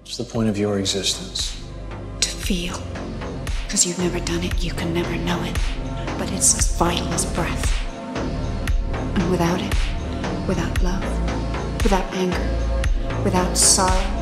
What's the point of your existence? To feel. Because you've never done it, you can never know it. But it's as vital as breath. And without it, without love, without anger, without sorrow,